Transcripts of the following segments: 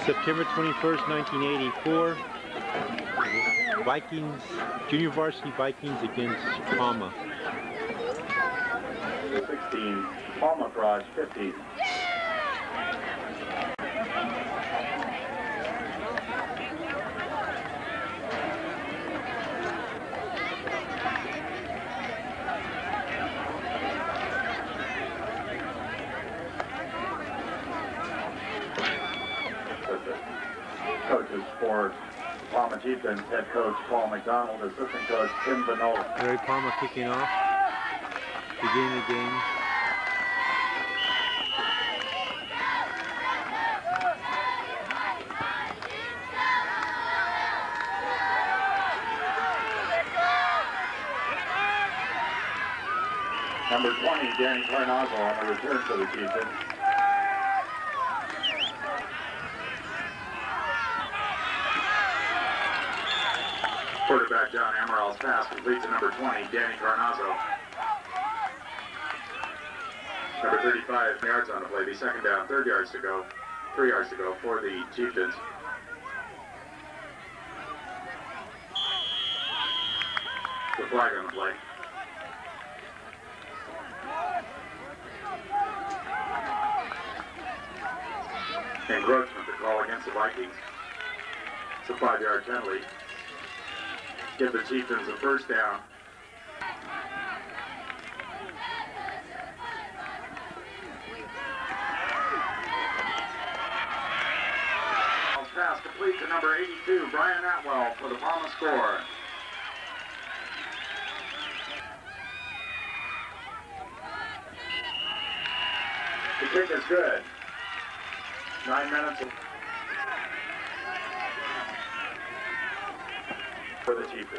September 21st, 1984. Vikings, Junior Varsity Vikings against Palma. 16, Palma Cross 50. Coaches for Palma Chieftains, head coach Paul McDonald, assistant coach Tim Vanola. Larry Palma kicking off, beginning the game. Number 20, Danny Carnazzo on the return for the Chieftains. Quarterback John Amaril's pass complete to number 20, Danny Carnazzo. Number 35 yards on the play, the second down, 3 yards to go for the Chieftains. The flag on the play. Encroachment, the call against the Vikings. It's a 5-yard penalty. Give the Chieftains a first down. Pass complete to number 82, Brian Atwell for the Palma score. The kick is good. 9 minutes for the Chieftains.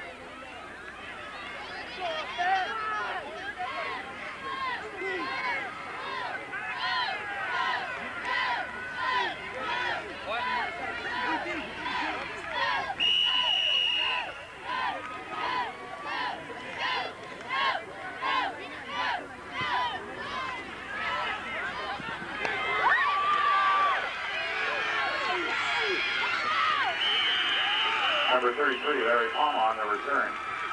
Number 33, Larry Palma on the return.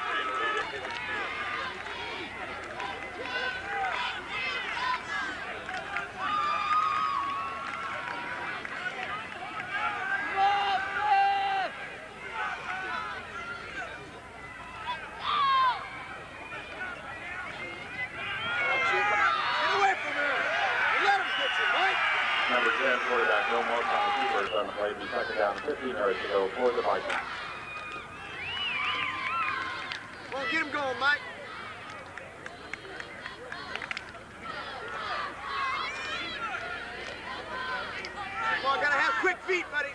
Number 10, quarterback Bill Morse on the keepers on the play. The second down, 15 yards to go for the Vikings. Come on, get him going, Mike. Come on, gotta have quick feet, buddy.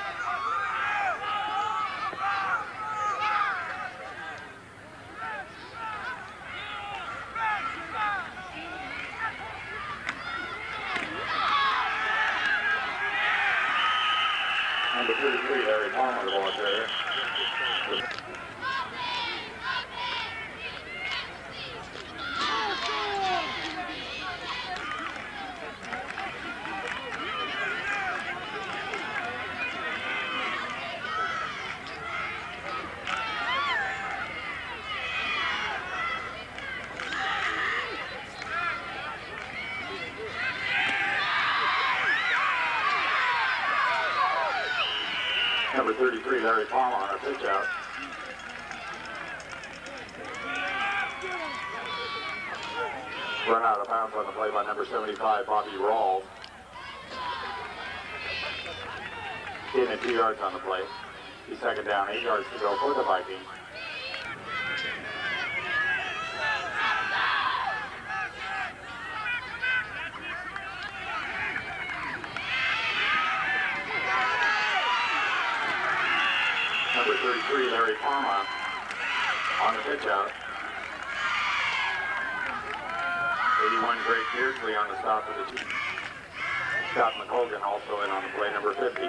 Number 33, Larry Palmer, the ball carrier. Number 33, Larry Palma on a pitch out. Run out of bounds on the play by number 75, Bobby Rawls. In at 2 yards on the play. The second down, 8 yards to go for the Vikings. Number 33, Larry Palma on the pitch out. 81, Greg Beardsley on the stop for the Chiefs. Scott McColgan also in on the play, number 50.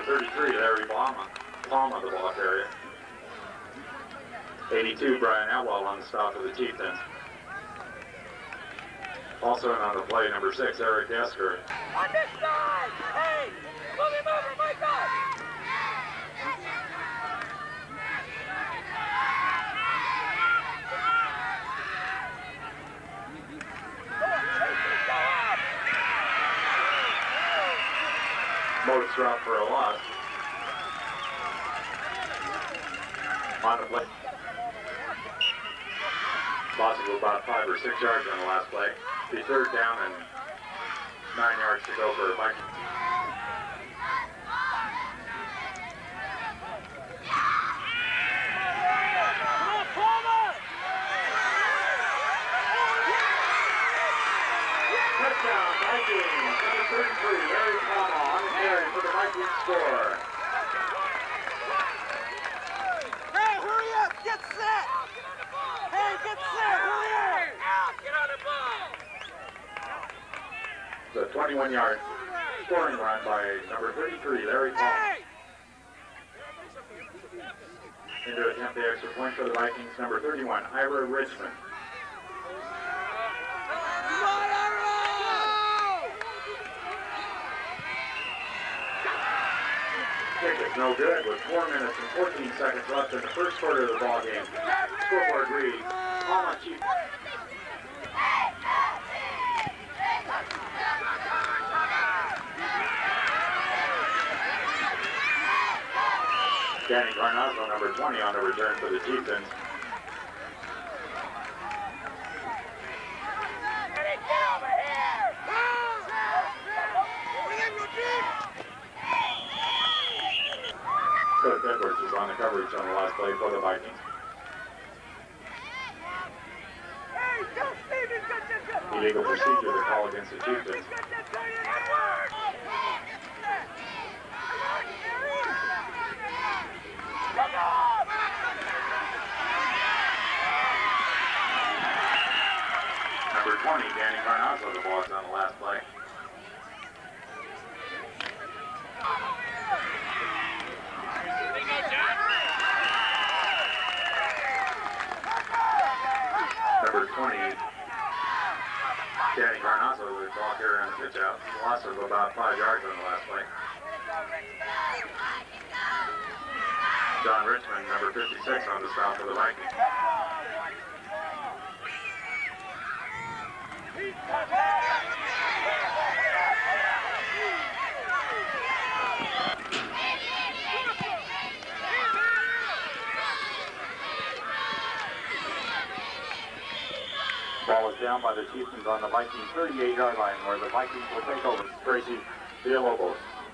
33, Larry Palma, the ball carrier. 82, Brian Atwell on the stop for the Chieftains. Also in on the play, number 6, Eric Esker. On this side! Hey! Move him over, Michael! Most route for a loss. On the play. Loss of about 5 or 6 yards on the last play. Be third down and 9 yards to go for Vikings. Touchdown, Vikings. Number 33, Larry Palma on the carry for the Vikings score. Hey, hurry up! Get set! Hey, get set! Hurry up! Get on the ball! The 21-yard scoring run by number 33, Larry Palma. Into attempt the extra point for the Vikings, number 31, Ira Richmond. Kick is no good with 4 minutes and 14 seconds left in the first quarter of the ball game. Scoreboard reads, Palma Chief. Danny Garnazzo, number 20, on the return for the Chieftains. Coach Edwards is on the coverage on the last play for the Vikings. Illegal procedure to call against the Chieftains. Number 20, Danny Garnazzo, the ball is on the last play. Number 20, Danny Garnazzo, the ball carrier on the pitch out. Loss of about 5 yards on the last play. John Richmond, number 56, on the stop for the Vikings. Ball is down by the Chieftains on the Vikings 38-yard line, where the Vikings will take over. Tracy Villalobos.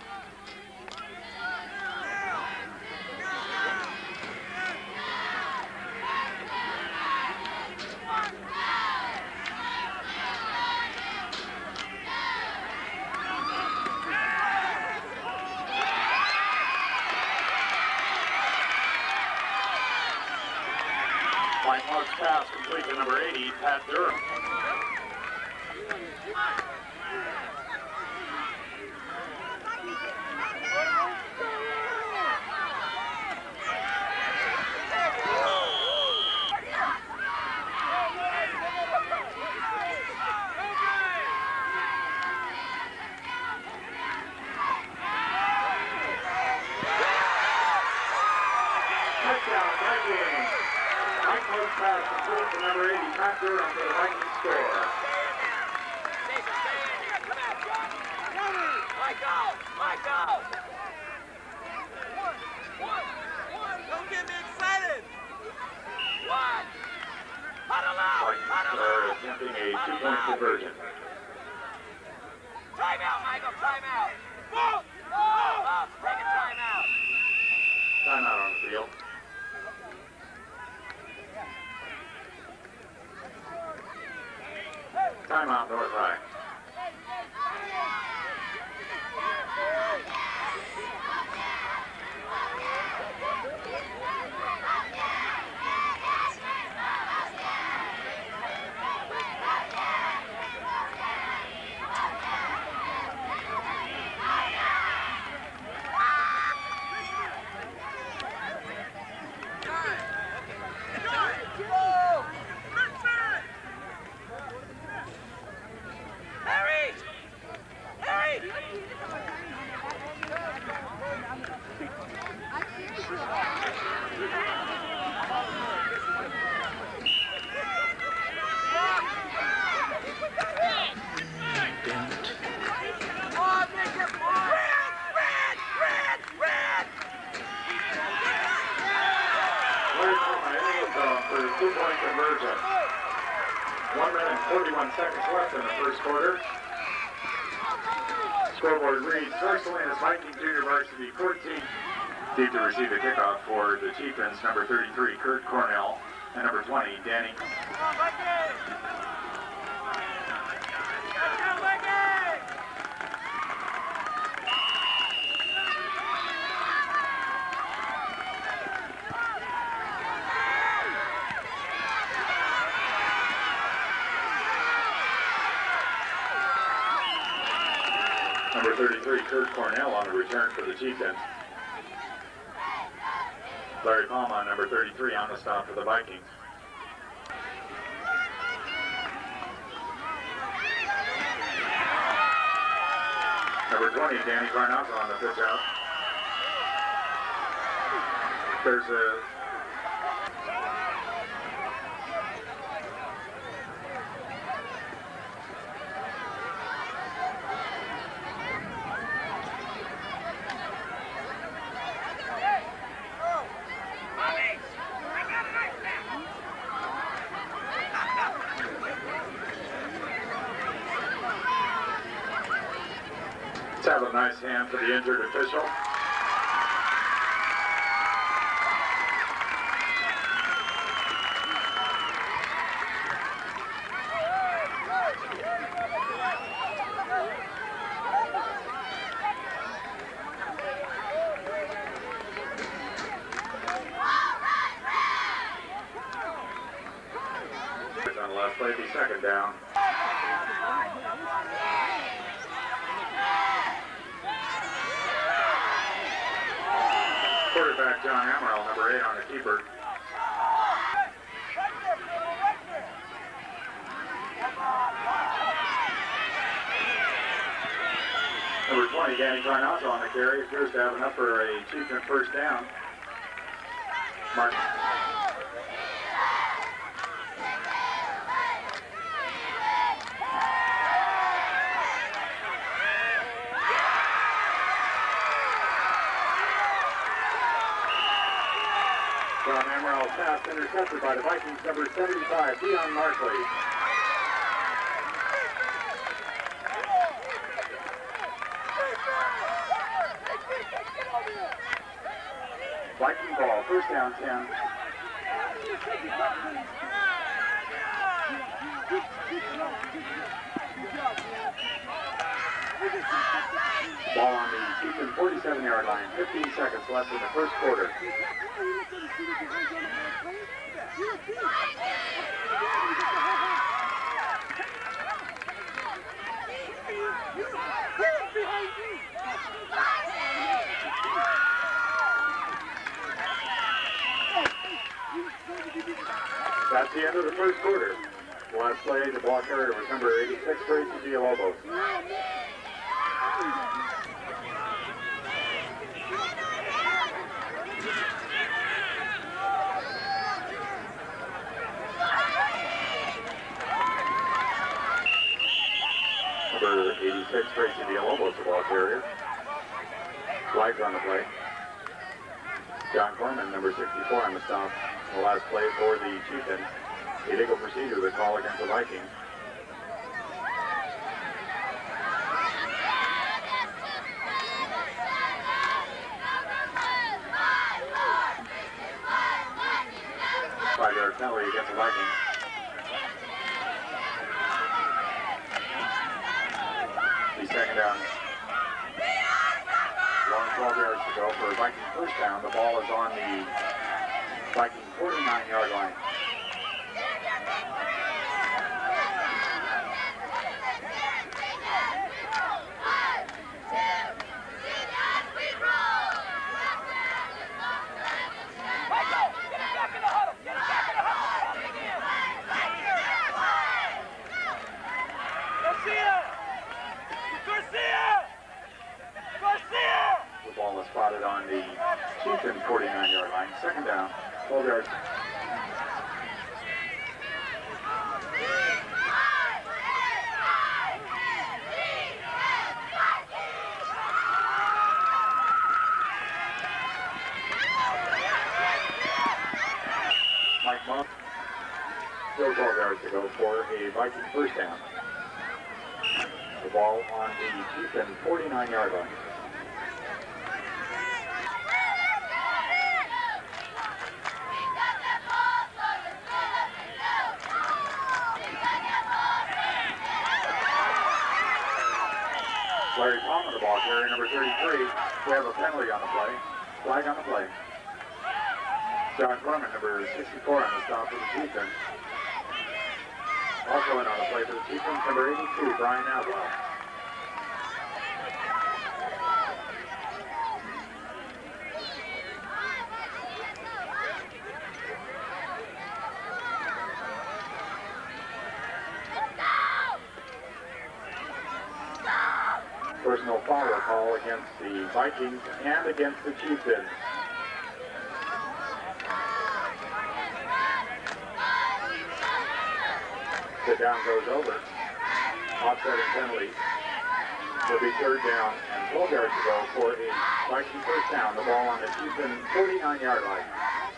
Whitemark's pass complete to number 80, Pat Durham. Touchdown, Vikings. Whitemark's pass complete to number 80, Pat Durham for the Vikings score. Michael! Don't get me excited! One! Huddle out! Vikings are attempting a two-point conversion. Timeout, Michael, timeout! Up, take a timeout! Timeout on the field. Timeout, North High. 41 seconds left in the first quarter. Scoreboard reads, North Salinas Viking Junior Varsity 14. Deep to receive the kickoff for the Chieftains, number 33, Kurt Cornell, and number 20, Danny. Number 33, Kurt Cornell on the return for the Chieftains. Larry Palma, number 33, on the stop for the Vikings. Number 20, Danny Carnazzo on the pitch out. There's a Let's have a nice hand for the injured official. On the last play, be second down. Quarterback John Amaral, number 8 on the keeper. Number 20, Danny Carnazzo on the carry. Appears to have enough for a Chieftain first down. Mark. John Amaral pass intercepted by the Vikings, number 75, Dion Markley. Viking ball, first down 10. Ball on the Chieftain 47-yard line, 15 seconds left in the first quarter. That's the end of the first quarter. The last play, the ball carrier was number 86, Tracy Villalobos. Number 86, Tracy Villalobos, the ball carrier. Flags on the play. John Corman, number 64, on the stop. The last play for the Chieftains. Illegal procedure, the call against the Vikings. Five-yard penalty against the Vikings. The second down. Long 12 yards to go for a Viking first down. The ball is on the Viking 49-yard line. The ball is spotted on the Chieftain 49-yard line. Second down, 12 yards. Mike Monk. still 12 yards to go for a Viking first down. The ball on the Chieftain 49-yard line. Larry Palmer, the ball carrier, number 33. We have a penalty on the play. Flag on the play. John Corman, number 64 on the stop for the Chieftains. Also in on the play for the Chieftains, number 82, Brian Outlaw. Personal foul call against the Vikings and against the Chieftains. The down goes over. Offsetting penalty. Will be third down and 12 yards to go for a Viking first down. The ball on the Chieftain 49-yard line.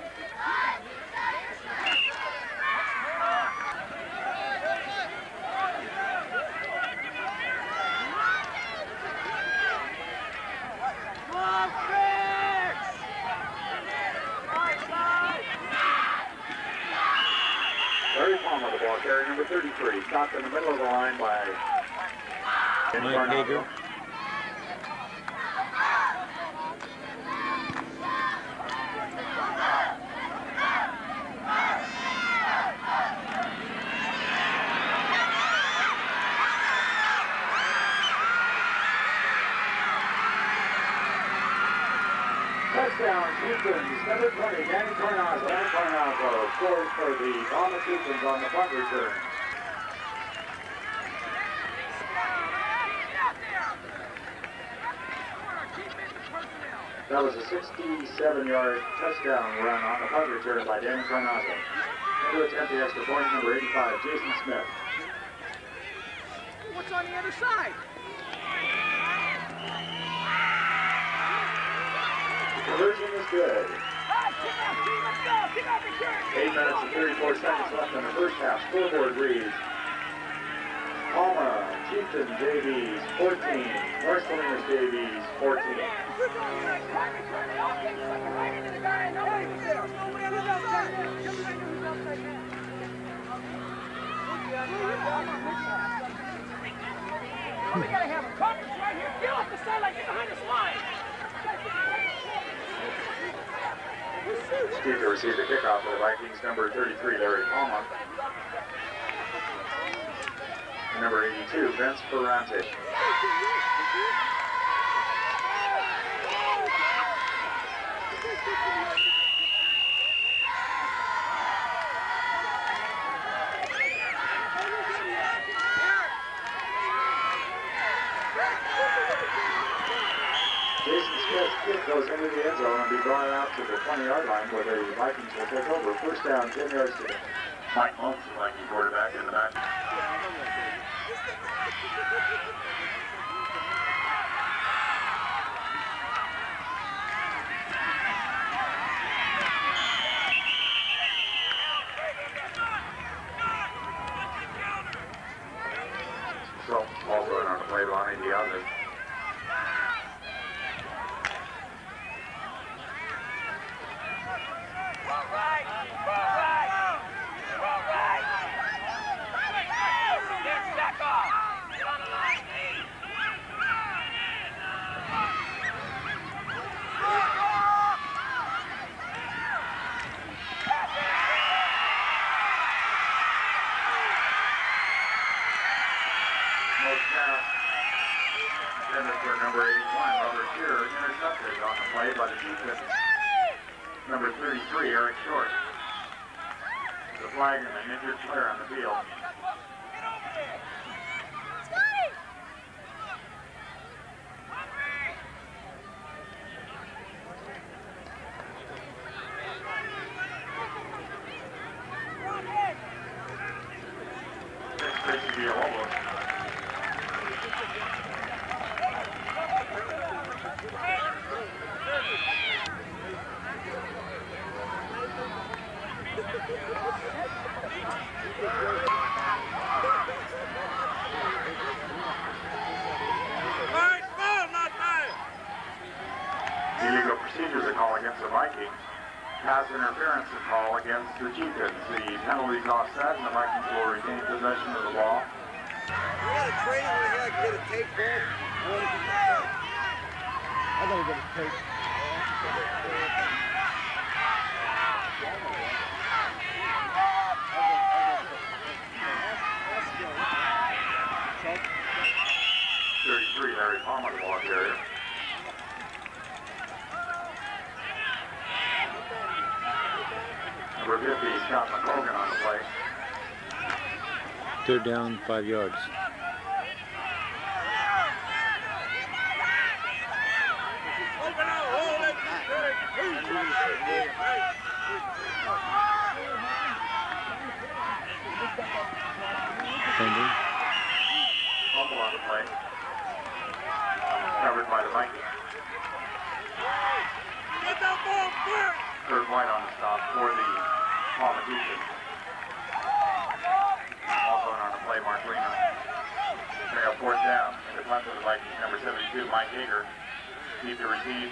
Larry Palmer, the ball carrier, number 33, stopped in the middle of the line by Mike Hager. Touchdown, Chieftains, number 20, Danny Cornazzo. Danny Cornazzo scores for the Palmer Chieftains on the punt return. That was a 67-yard touchdown run on the punt return by Danny Cornazzo. And to attempt the extra point, number 85, Jason Smith. What's on the other side? Conversion is good. Let's go. 8 minutes and 34 seconds left in the first half. Scoreboard reads Palmer, Chieftain JVs 14, North Salinas JVs 14. We gotta have a conference right here. Get off the sideline. Get behind this line. Steve to receive the kickoff for the Vikings, number 33, Larry Palmer. And number 82, Vince Ferrante. Jason Smith's kick goes into the end zone and be brought out to the 20-yard line where the Vikings will take over. First down, 10 yards to go. Mike Holmes, the Viking quarterback, in the back. So, also in on the play, Lonnie Diaz. Number 81, Robert Shearer, intercepted on the play by the defense. Number 33, Eric Short. The flag and an injured player on the field. Tracy Villalobos. procedures a call against the Vikings. Pass interference a call against the Chieftains. The penalty's offset and the Vikings will retain possession of the ball. We got a training where he had to get a tape ball. I gotta get a tape. 33, Larry Palmer, the ball carrier. Number 50, Scott McCogan on the play. 3rd down, 5 yards. Pending. Fumble on the play. Covered by the Vikings. Get that ball clear! Third White on the stop for the Palmatians. Also on the play, Mark Lena. They got 4th down. In the punt for the Vikings, number 72, Mike Hager. Deep to receive.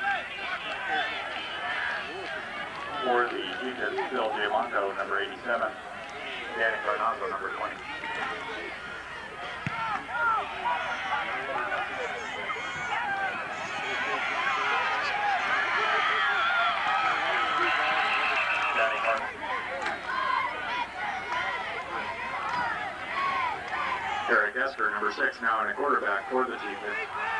For the Chieftains, Phil Giamonto, number 87. Danny Carnazzo, number 20. Danny Carnazzo. Eric Esker, number 6, now in a quarterback for the Chieftains.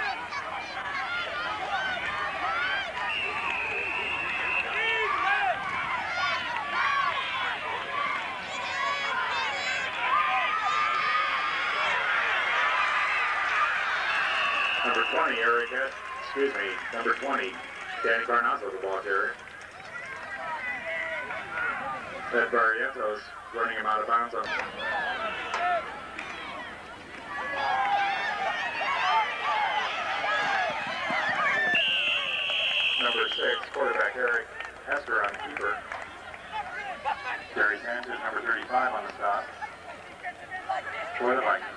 Number 20, number 20, Danny Carnazzo, the ball carrier. Ed Barrientos running him out of bounds on. Number 6, quarterback Eric Esker on keeper. Gary Sanchez, number 35 on the stop. For the Vikings.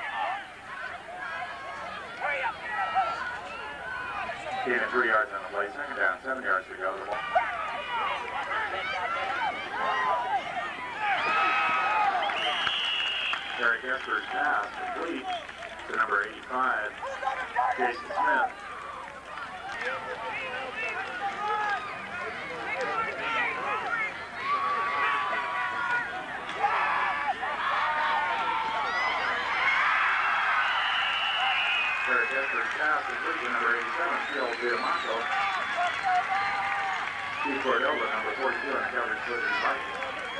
Gain of 3 yards on the play, 2nd down, 7 yards to go. Eric Esker's pass complete to number 85, Jason Smith. Eric Esker's pass complete to number 87, Phil Giamonto. Steve Cordova, number 42, on the coverage for the Vikings.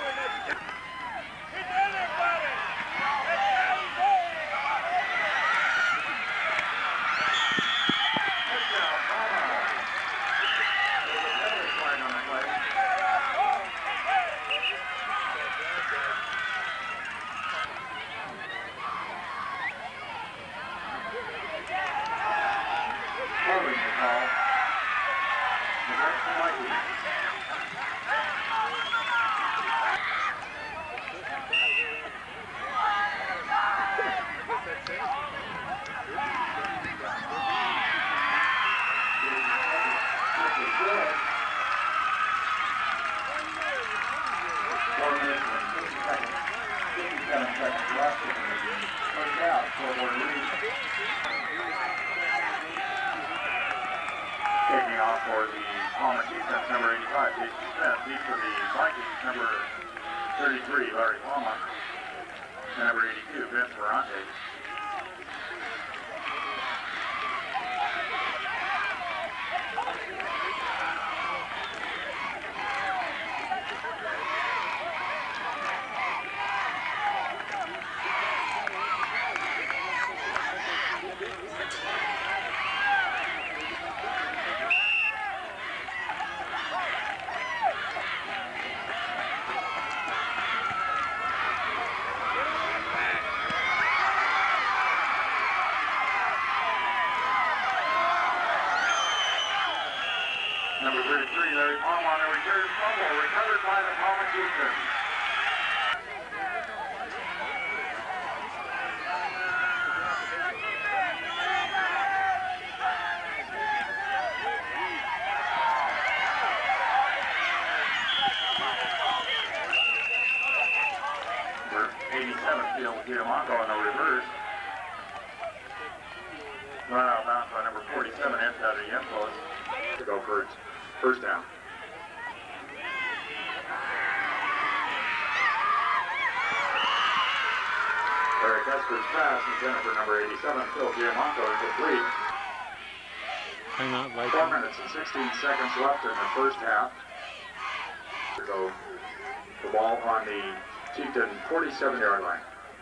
Taking off for the Palmer Chieftains, number 85, Jason Smith. Deep for the Vikings, number 33, Larry Palmer. And number 82, Vince Ferrante. Number 33, Larry Palmer on a return fumble, recovered by the Palmer Chieftains. Run out of bounds by number 47, Anthony Yenfos, to go for first down. Eric Esper's pass intended for number 87, Phil Giamonco, incomplete. Timeout, 4 Vikings. minutes and 16 seconds left in the first half. So the ball on the Chieftain 47-yard line.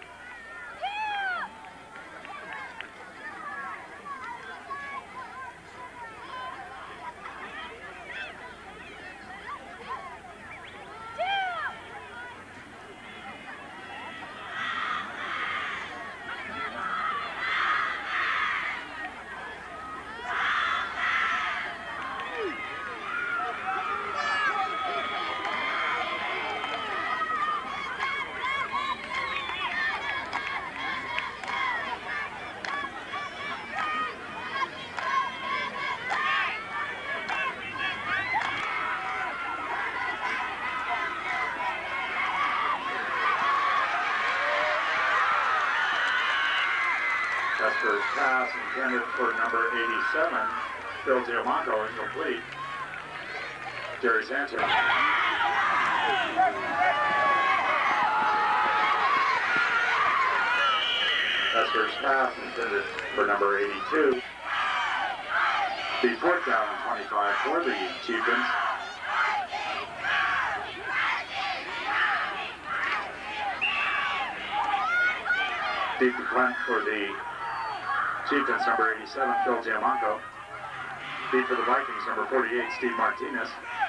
Esper's pass intended for number 87, Phil Giamonco, incomplete. Jerry Sanchez. Esper's pass intended for number 82. The fourth down and 25 for the Chieftains. Deep to punt for the Chieftains, number 87, Phil Giamonco. Deep for the Vikings, number 48, Steve Martinez.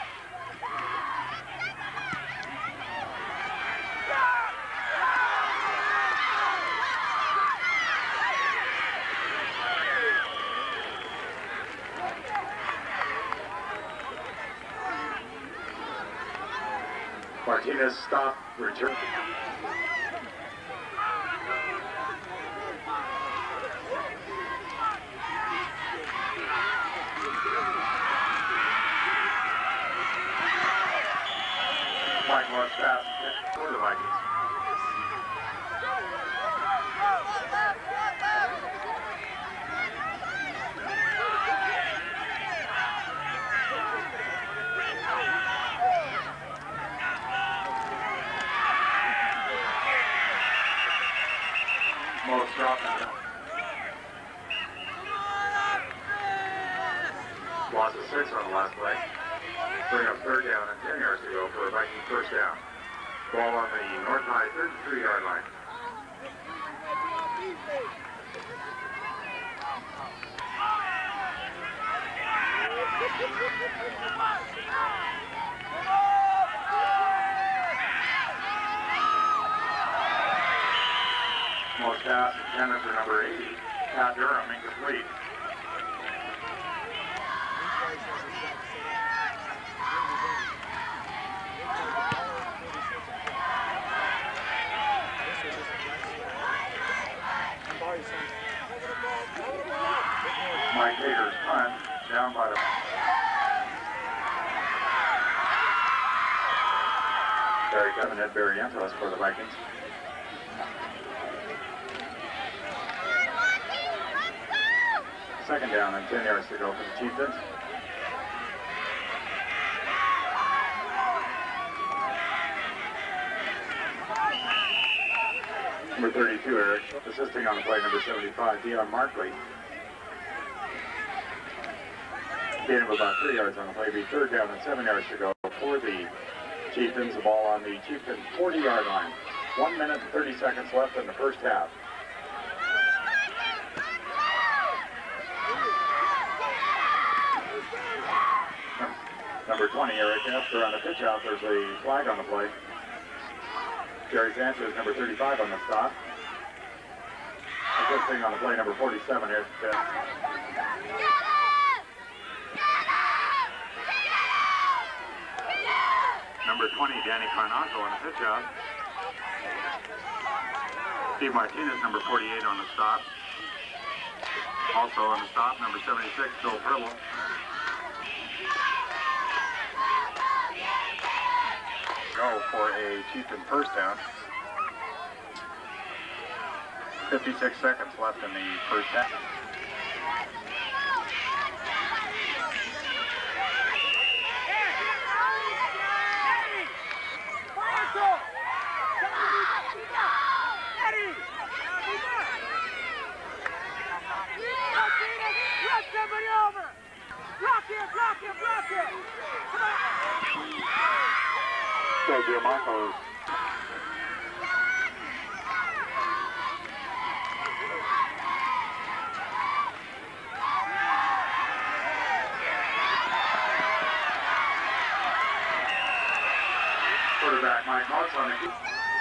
Martinez stop, return. Mike Morris pass for the Vikings. Morris dropping. Loss of 6 on the last play. Bring up third down and 10 yards to go for a Viking first down. Ball on the North High 33-yard line. Most pass intended for number 80, Pat Durham, incomplete. Mike Hager's punt, down by the... Barry Kevin at Barrientos for the Vikings. Second down and 10 yards to go for the Chieftains. Number 32, Eric, assisting on the play, number 75, Dion Markley. Gain of about 3 yards on the play, be third down and 7 yards to go for the Chieftains. The ball on the Chieftain 40-yard line. 1 minute and 30 seconds left in the first half. Number 20, Eric Esper on the pitch out. There's a flag on the play. Jerry Sanchez, number 35 on the stop. Assisting on the play, number 47, Eric. Number 20, Danny Carnaco on the pitch out. Steve Martinez, number 48 on the stop. Also on the stop, number 76, Phil Fribble. Go for a Chieftain first down. 56 seconds left in the first half. somebody over! Block him, block him, block him! So Giamarco's quarterback Mike Moss on the kick.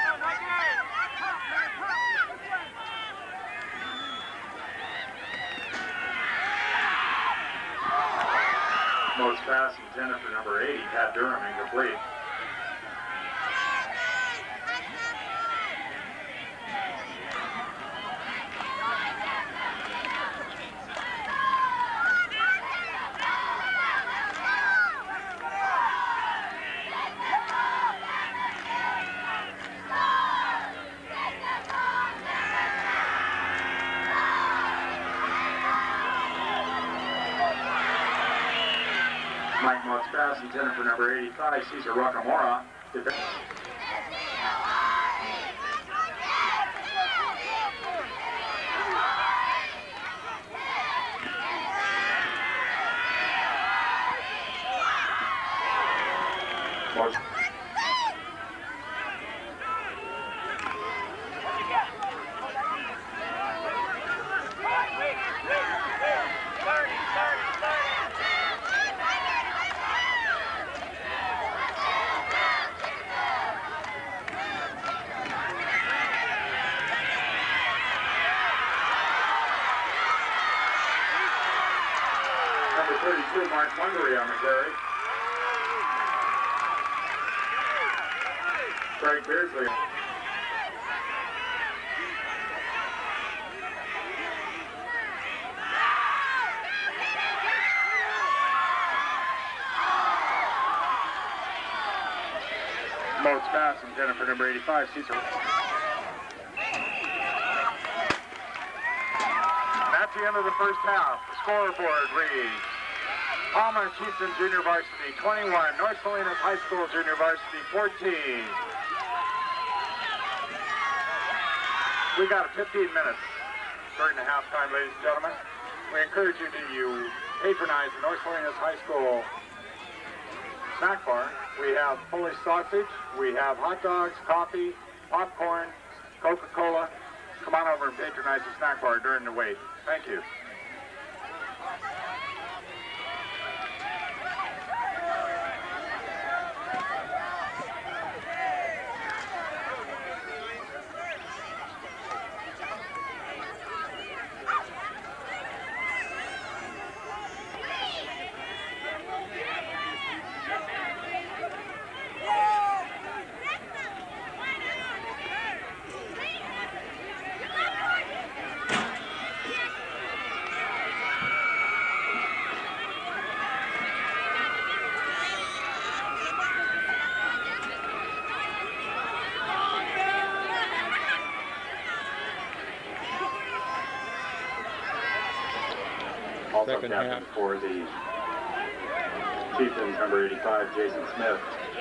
Most pass intended for number 80, Pat Durham, incomplete. Mike Moss pass intended for number 85, Cesar Rocamora. Moss. Number 32, Mark Mungery on the carry. Craig Beardsley. Most pass intended for number 85, Cesar. At the end of the first half, the scoreboard reads Palmer Chieftain Junior Varsity 21, North Salinas High School Junior Varsity 14. We got 15 minutes during the halftime, ladies and gentlemen. We encourage you to patronize the North Salinas High School snack bar. We have Polish sausage, we have hot dogs, coffee, popcorn, Coca-Cola. Come on over and patronize the snack bar during the wait. Thank you. Also Second captain half. for the Chieftains, number 85, Jason Smith.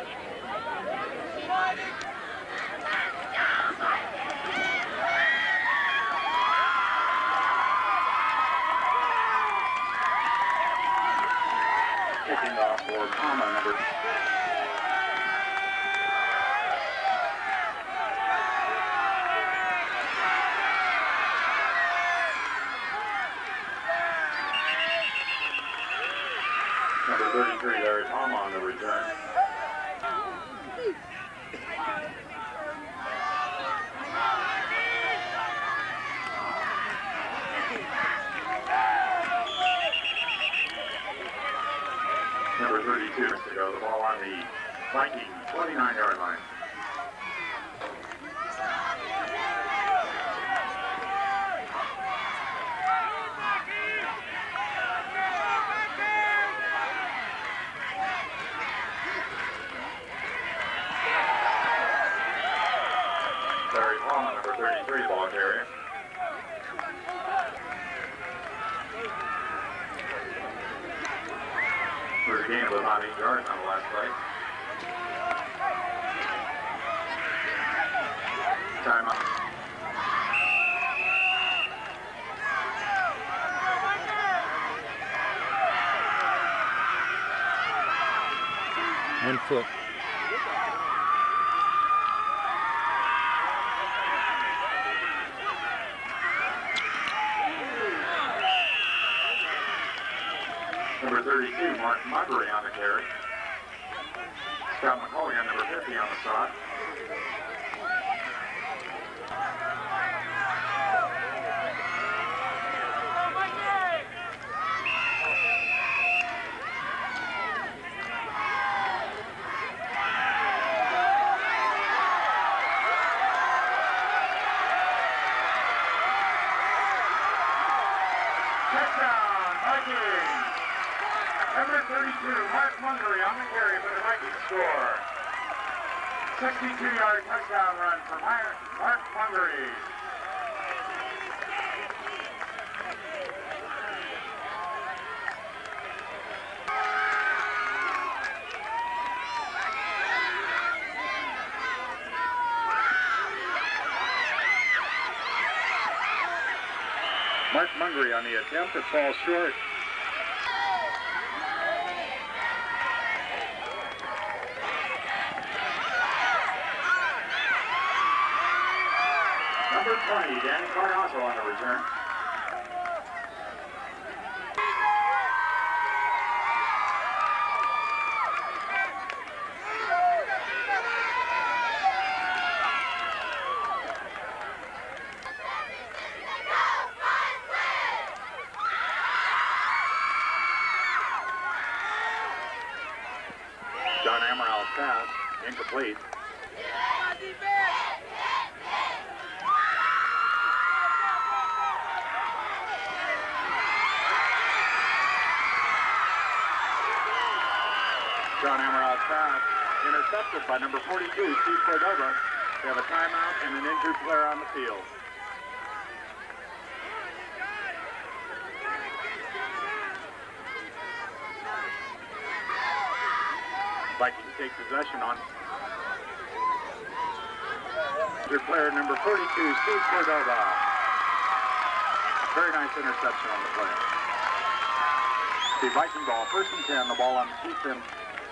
Kicking off for Palmer, number Number 33, Larry Palmer on the return. Number 32 to go. The ball on the Viking 29-yard line. Larry Palmer, number 33, ball carrier. For a gain of about 8 yards on the last play. Timeout. 1 foot. Number 32, Mark Mudbury on the carry. Scott McCulligan, number 50 on the shot. Touchdown, Vikings! Number 32, Mark Mudbury on the carry for the Vikings score. 62-yard touchdown run for Mark Mudbury. Mark Mudbury on the attempt, it falls short. Number 20, Danny Cardozo on the return. John Amaral pass, incomplete. John Amaral's pass intercepted by number 42, Steve Cordova. They have a timeout and an injured player on the field. Vikings take possession on injured player number 42, Steve Cordova. Very nice interception on the play. The Viking ball, 1st and 10, the ball on the Chiefs.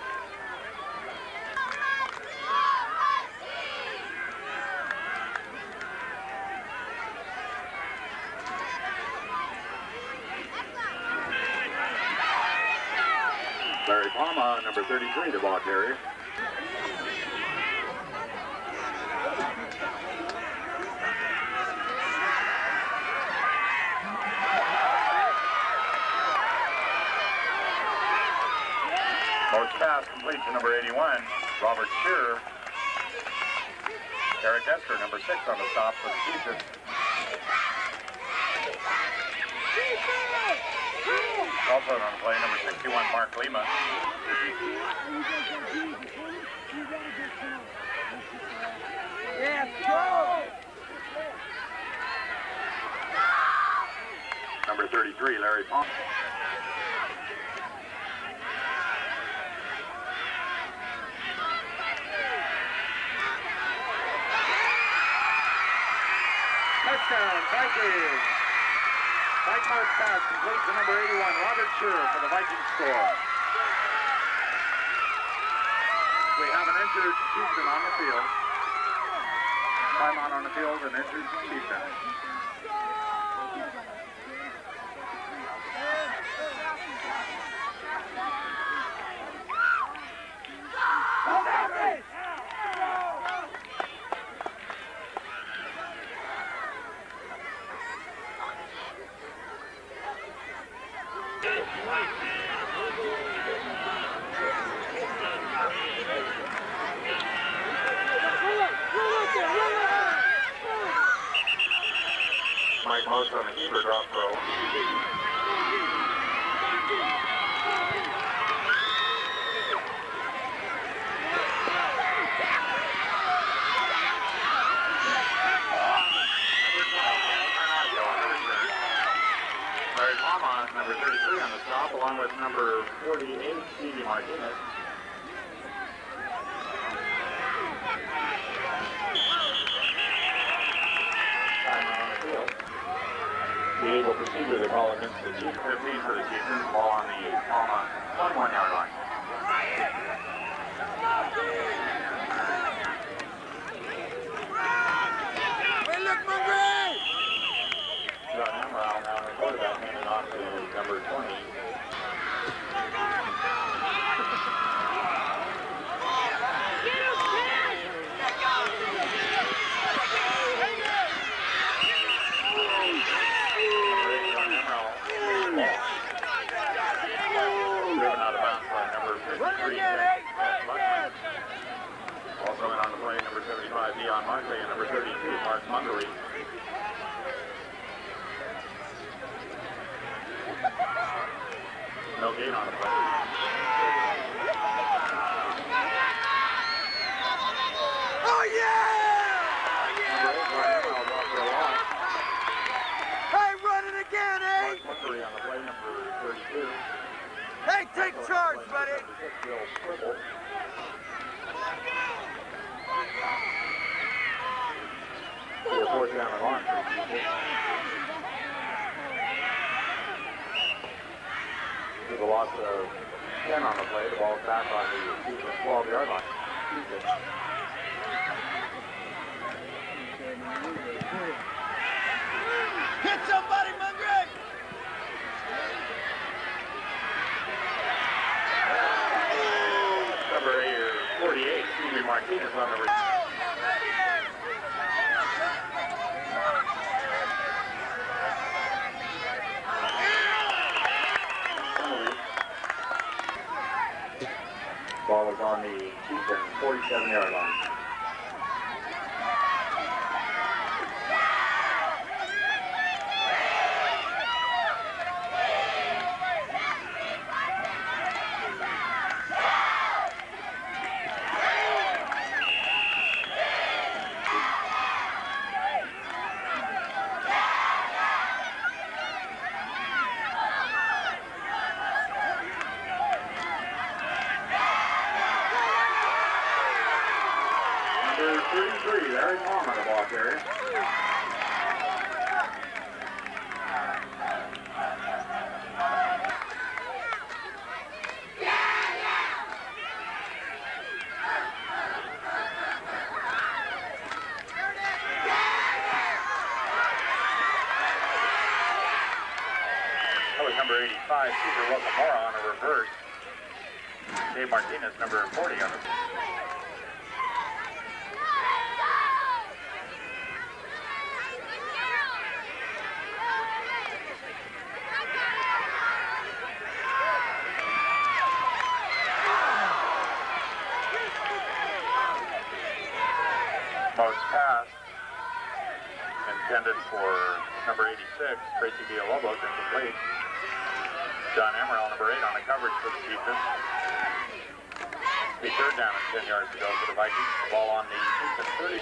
Larry Palma, number 33, the ball carrier. Most pass complete to number 81, Robert Shearer. Eric Esther, number 6 on the stop for the Chiefs. Also on the play, number 61, Mark Lima. Yes, go! Number 33, Larry Palmer. Touchdown, Vikings! Vikings pass complete to number 81, Robert Shearer for the Vikings score. We have an injured Chieftain on the field. Timeout on the field, an injured Chieftain. Mike Most on the keeper drop throw. Larry Palma, number 33 on the stop, along with number 48, Stevie Martinez. The able procedure they call against the Chiefs. 15 for the Chiefs. Ball on the Palma 21-yard line. Hey, look, Mongrel! John Emerald now the quarterback, handing off to number 20. Driven out of bounds by number 53. Also in on the play, number 75, Dion Markley, and number 32, Mark Mungery. No gain on the play. Oh, yeah! Hey, run it again, eh? Mark Mungery on the play, number 32. Hey, take charge, buddy. Bill Swivel. The fourth down and long. There's a loss of 10 on the play. The ball's back on the 12-yard line. Hit somebody, Mongrel! Number 48, Stevie Martinez on the ball is on the Chiefs 47-yard line. Number 33, Larry Palmer on the ball carrier. That was number 85, Cesar Locamora on a reverse. Dave Martinez, number 40 on the most pass intended for number 86, Tracy Villalobos, incomplete. John Emerald, number 8, on the coverage for the Chiefs. The third down and 10 yards to go for the Vikings. The ball on the Chiefs 30.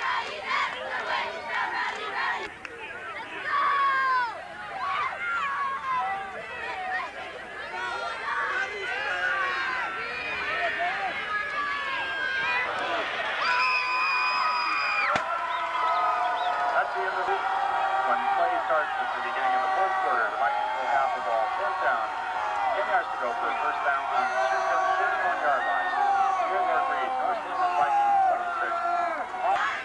That's the end of it. When play starts at the beginning of the fourth quarter, the Vikings will have the ball fourth down. 10 yards to go for the first down on the 31-yard line. Fieldwork reads North Cleveland Vikings 26.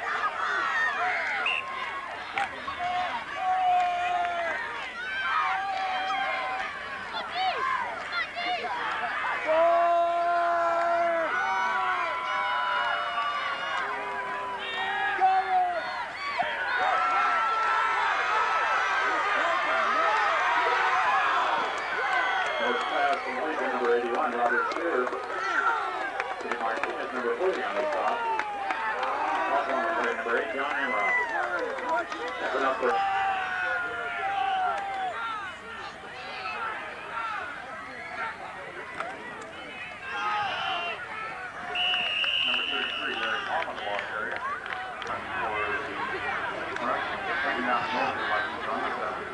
Most pass complete to number 81, Robert Spear. Steve Martinez, number 40 on the stop. Also on the play, number 8, John Emerald. Stepping up for number 33, Larry Palmer on the ball carrier. For the rushing, second down and more for the Vikings on the 7.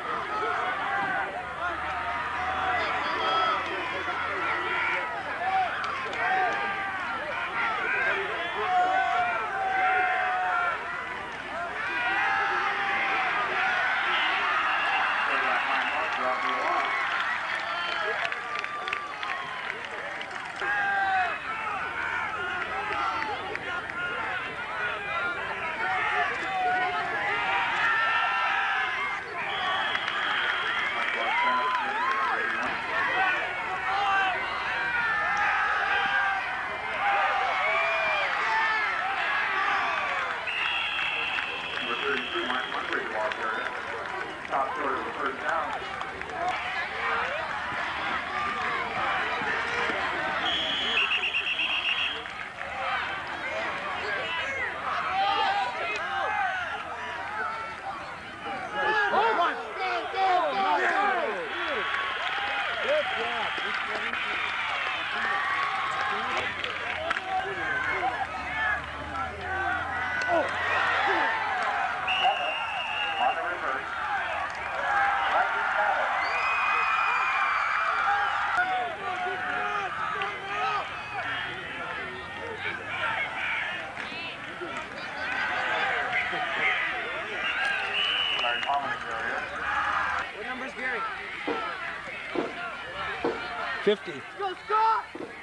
On the reverse. Vikings foul. Larry Palmer is there. What number's Gary? 50. Go, Scott!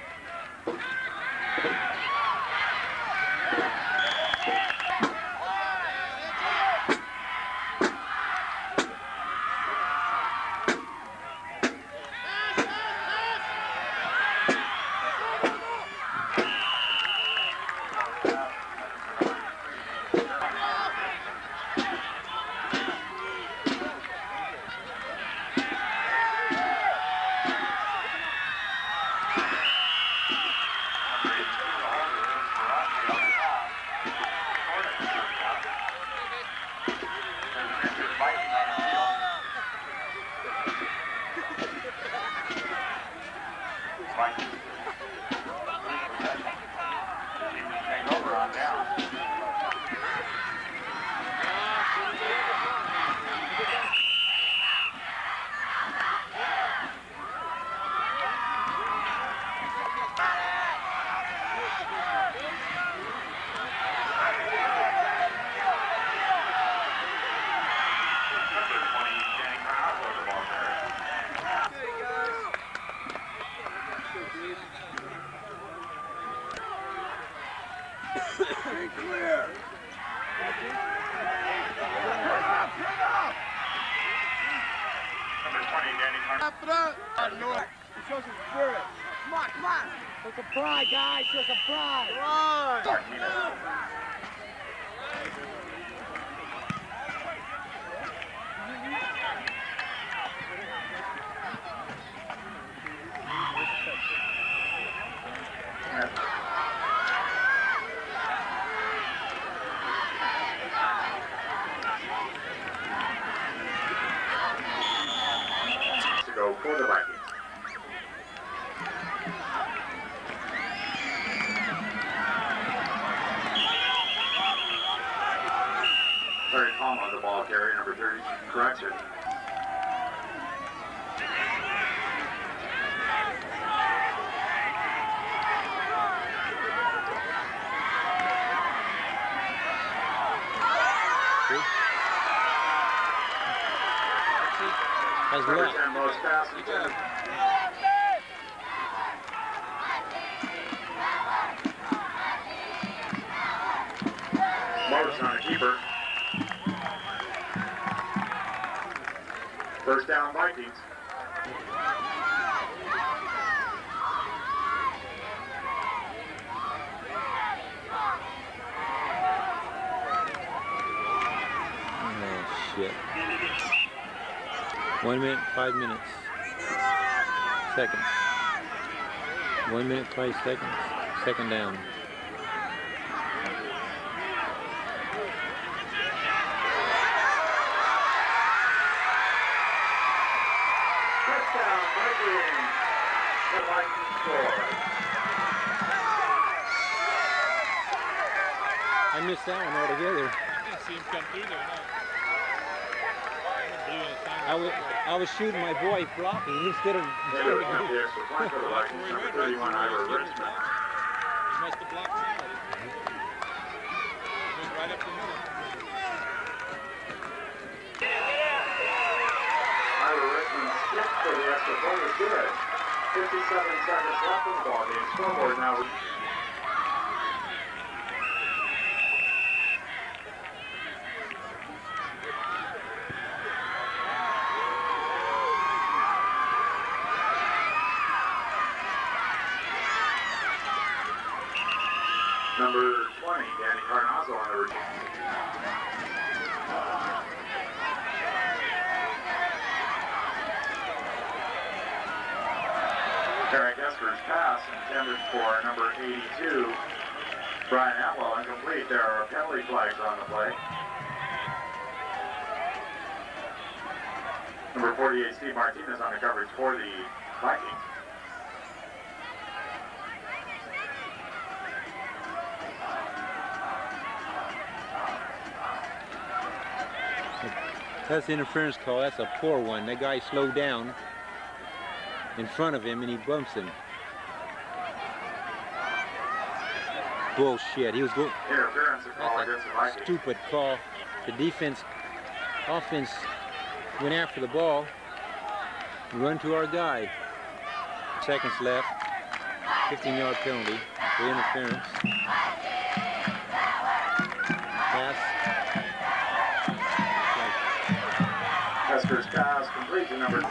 Show some spirit. Come on, come on. Show some pride, guys. Show some pride. Come on. To go for the Vikings. Larry Palmer, the ball carrier, number 30, correction. That's Number luck. 10, most passes. Morris on a keeper. First down, Vikings. Oh, shit. 1 minute, 5 minutes. Seconds. 1 minute, 5 seconds. Second down. Touchdown, Vikings. The Vikings score. I missed that one altogether. I see him come through there now. I was shooting my boy blocking instead of. Taylor got the extra point for the Vikings, number 31, Ira Richmond. He must have blocked somebody. Went right up the middle. Ira Richmond skipped for the extra point, is good. 57 seconds left in the ball game. Scoreboard now. Number 20, Danny Carnazzo on the return. Eric Esker's pass intended for number 82, Brian Atwell, incomplete. There are penalty flags on the play. Number 48, Steve Martinez on the coverage for the Vikings. That's the interference call. That's a poor one. That guy slowed down in front of him and he bumps him. Bullshit. He was going. Interference call That's against the a Vikings. stupid call. The offense went after the ball. Run to our guy. Seconds left. 15-yard penalty for interference. Pass. Huskers pass complete to number.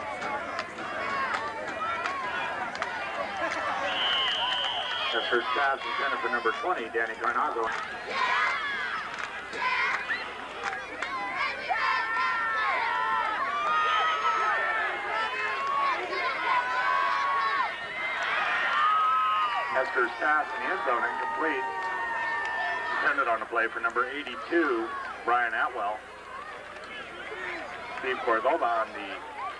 Huskers pass intended for number 20, Danny Carnago. Huskers pass in the end zone incomplete. Intended on the play for number 82, Brian Atwell. Steve Cordova on the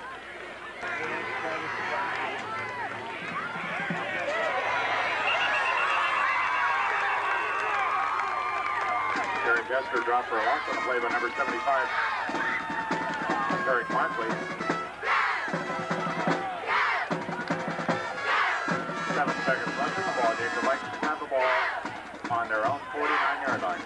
Terry Jester dropped for a loss on the play by number 75, Eric Markley. 7 seconds left in the ball game. The Vikings have the ball on their own 49-yard line.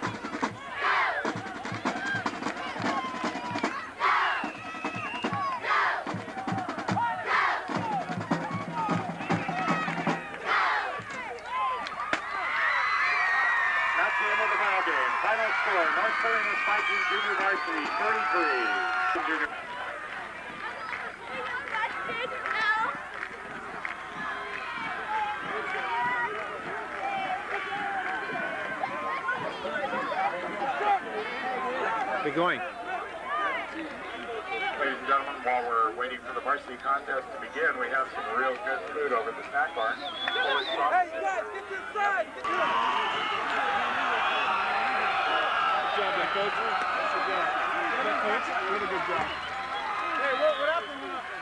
Final score, North Carolina Vikings Junior Varsity 33. Junior. We're going. Ladies and gentlemen, while we're waiting for the varsity contest to begin, we have some real good food over at the snack bar. Hey, guys, get inside! Good job, there, coach. Good job. Good coach. Really good job. Hey, what happened?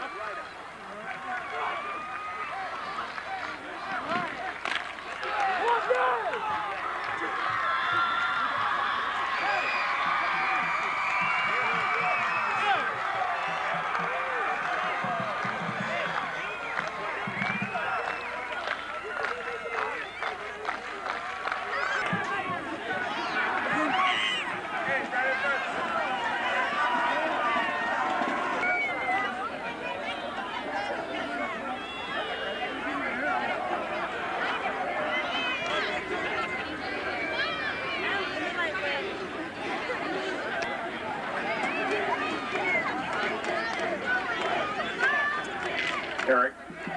Eric.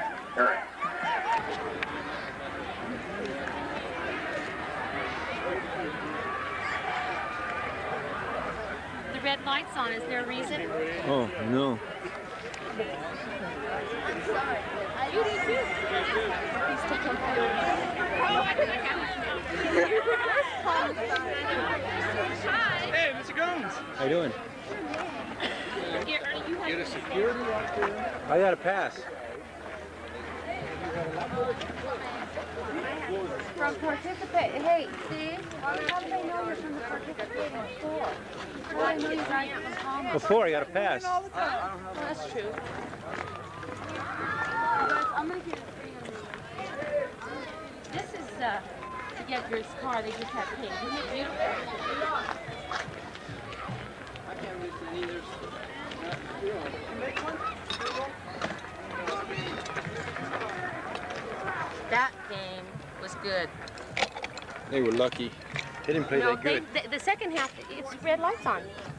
The red light's on. Is there a reason? Oh, no. You did too. Hey, Mr. Gomes. How you doing? Get a security right there. I got a pass. From participate. Hey, see? How do they know you're from the participating store? How do I know you guys from Thomas? Before I got a pass. Oh, that's true. I'm gonna get a free on this. This is to get your car. They just have pink. Isn't it beautiful? I can't reach it either. That game was good. They were lucky. They didn't play that good. The second half, it's red lights on.